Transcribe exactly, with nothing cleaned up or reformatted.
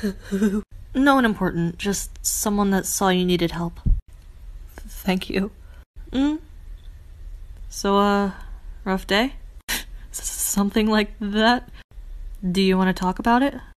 No one important, just someone that saw you needed help. Thank you. Mm? So, uh, rough day? Something like that? Do you want to talk about it?